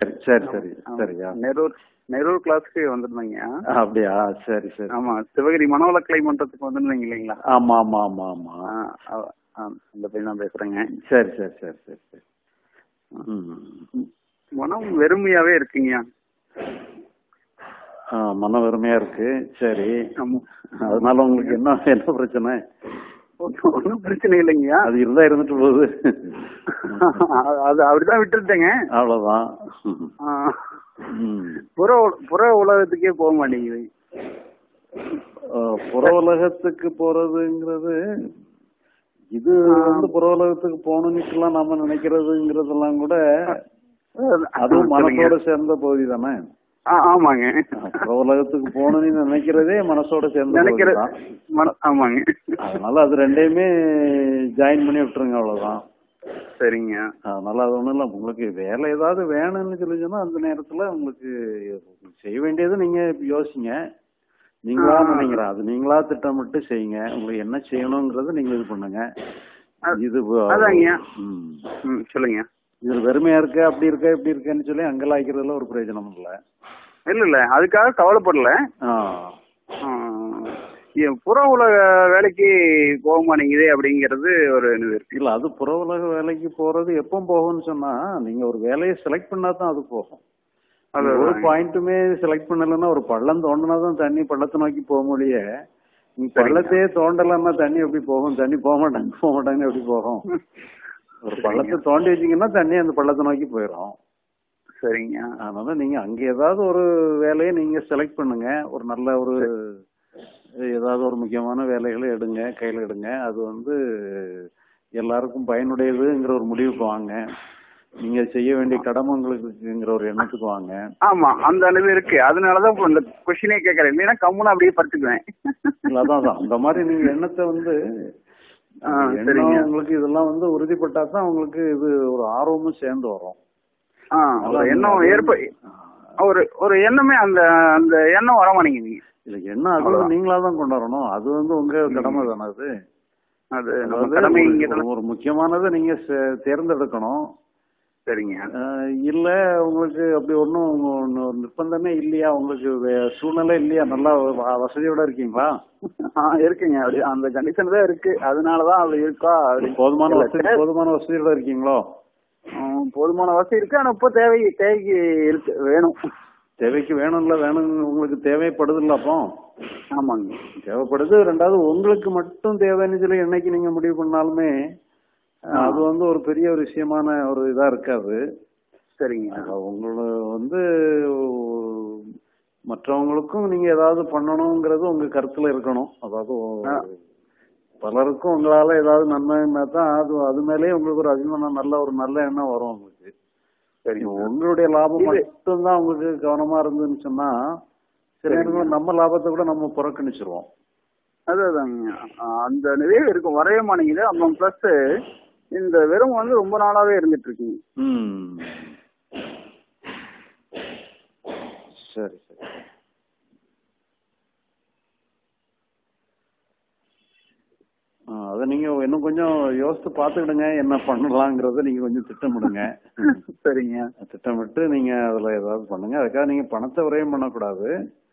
சரி சரி சரி சரியா. நெரூர் கிளாஸ்க்கு வந்திருந்தீங்க. அப்படியா? சரி சரி. ஆமா, சிவகிரி மனவள கலை மன்றத்துக்கு வந்திருந்தீங்க இல்லைங்களா? ஆமா ஆமா ஆமா ஆமா. அந்த பையன் தான் பேசுறேங்க. சரி சரி சரி சரி சரி. மனம் வெறுமையாவே இருக்குங்க. மன வெறுமையா இருக்கு. சரி, அதனால உங்களுக்கு என்ன என்ன பிரச்சனை? ஒன்னும் பிரச்சனை இல்லைங்க. அது இருந்தா இருந்துட்டு போகுது. அது அப்படிதான் விட்டுட்டேங்க. அவ்வளவுதான். புற உலகத்துக்கே போக மாட்டேங்குது. புற உலகத்துக்கு போறதுங்கிறது இது வந்து புற உலகத்துக்கு போகணும்னுலாம் நம்ம நினைக்கிறதுங்கிறதெல்லாம் கூட அதுவும் மனசோட சேர்ந்த பகுதி தானே. ஆமாங்க. புற உலகத்துக்கு போகணும்னு நினைக்கிறதே மனசோட சேர்ந்த பகுதி தான். ஆமாங்க. அதனால அது ரெண்டையுமே ஜாயின் பண்ணி விட்டுருங்க, அவ்வளவுதான். சரிங்க. அதனால அது ஒண்ணும் இல்ல. உங்களுக்கு வேலை ஏதாவது வேணும்னு சொல்லிச்சுன்னா அந்த நேரத்துல உங்களுக்கு செய்ய வேண்டியது நீங்க யோசிங்க. நீங்களா நினைக்கிறேன் அது நீங்களா திட்டமிட்டு செய்யுங்க. உங்களுக்கு என்ன செய்யணும்ங்கறத நீங்க இது பண்ணுங்க. இது சொல்லுங்க. இது வெறுமையா இருக்க, அப்படி இருக்க, இப்படி இருக்கேன்னு சொல்லி அங்கலாய்க்கிறதுல ஒரு பிரயோஜனம் இல்ல. இல்ல அதுக்காக கவலைப்படல. புற உலக வேலைக்கு போக மாட்டேங்குது அப்படிங்கறது ஒரு இருக்கு. இல்ல, அது புற உலக வேலைக்கு போறது எப்ப போகும்னு சொன்னா நீங்க ஒரு வேலையை செலக்ட் பண்ணாதான் அது போகும். ஒரு பாயிண்ட்டுமே செலக்ட் பண்ணலன்னா ஒரு பள்ளம் தோண்டினாதான் தண்ணி பள்ளத்தை நோக்கி போக முடிய, நீங்க பள்ளத்தையே தோண்டலன்னா தண்ணி எப்படி போகும்? தண்ணி போக மாட்டாங்க எப்படி போகும்? ஒரு பள்ளத்தை தோண்டி வச்சீங்கன்னா தண்ணி அந்த பள்ளத்தை நோக்கி போயிடும். சரிங்க. அதனால நீங்க அங்க ஏதாவது ஒரு வேலையை நீங்க செலக்ட் பண்ணுங்க. ஒரு நல்ல ஒரு ஏதாவது ஒரு முக்கியமான வேலைகளை எடுங்க, கையில எடுங்க. அது வந்து எல்லாருக்கும் பயனுடையதுங்கிற ஒரு முடிவுக்கு வாங்க. நீங்க செய்ய வேண்டிய கடமை உங்களுக்குங்கிற ஒரு எண்ணத்துக்கு வாங்க. ஆமா, அந்த அளவு இருக்கு. அதனாலதான் இந்த கொஸ்டினே கேட்கறேன். இல்லைன்னா கம்முன்னு அப்படியே படுத்துக்குவேன். அதான் அந்த மாதிரி நீங்க எண்ணத்தை வந்து உங்களுக்கு இதெல்லாம் வந்து உறுதிப்பட்டா தான் உங்களுக்கு இது ஒரு ஆர்வமும் சேர்ந்து வரும். எண்ணம் ஒரு எண்ணமே அந்த அந்த எண்ணம் வர மாட்டேங்குது. இல்ல, எண்ணம் அது வந்து நீங்களாதான் கொண்டாடணும். அது வந்து உங்க கடமை தானே. அது ஒரு முக்கியமானதை நீங்க தேர்ந்தெடுக்கணும். சரிங்க. இல்ல உங்களுக்கு அப்படி ஒன்னும் நிர்பந்தமே இல்லையா? உங்களுக்கு சூழ்நிலை இல்லையா? நல்லா வசதியோட இருக்கீங்களா? இருக்குங்க. அப்படி அந்த கண்டிஷன் தான் இருக்கு. அதனாலதான் அப்படி இருக்கா? போதுமான வசதியோட இருக்கீங்களோ? போதுமான வசதி இருக்கு. ஆனா இப்ப தேவைக்கு இருக்கு, வேணும். தேவைக்கு வேணும்ல, வேணும் உங்களுக்கு தேவைப்படுது இல்ல? அப்போ ஆமாங்க, தேவைப்படுது. ரெண்டாவது உங்களுக்கு மட்டும் தேவைன்னு சொல்லி என்னைக்கு நீங்க முடிவு பண்ணாலுமே அது வந்து ஒரு பெரிய ஒரு விஷயமான ஒரு இதா இருக்காது. சரிங்க. உங்களை வந்து மற்றவங்களுக்கும் நீங்க ஏதாவது பண்ணணுங்கிறது உங்க கருத்துல இருக்கணும். அதாவது பலருக்கும் உங்களால ஏதாவது நன்மைன்னா தான் அது மேலேயே உங்களுக்கு ஒரு அபிமானம், நல்ல எண்ணம் வரும் உங்களுக்கு. சரி, உங்களுடைய லாபம் மட்டும்தான் உங்களுக்கு கவனமா இருந்துன்னு சொன்னா சில நம்ம லாபத்தை கூட நம்ம புறக்கணிச்சிருவோம். அதுதாங்க, அந்த நிறைய இருக்கும். வரைய மாட்டேங்குது. அப்புறம் பிளஸ் இந்த வெறும் வந்து ரொம்ப நாளாவே இருந்துட்டு இருக்குங்க. சரி சரி. அத நீங்க இன்னும் கொஞ்சம் யோசித்து பாத்துக்கிடுங்க. என்ன பண்ணலாங்கிறத நீங்க கொஞ்சம் திட்டமிடுங்க. சரிங்க. திட்டமிட்டு நீங்க அதுல ஏதாவது பண்ணுங்க. அதுக்காக நீங்க பணத்தை விரயம் பண்ணக்கூடாது.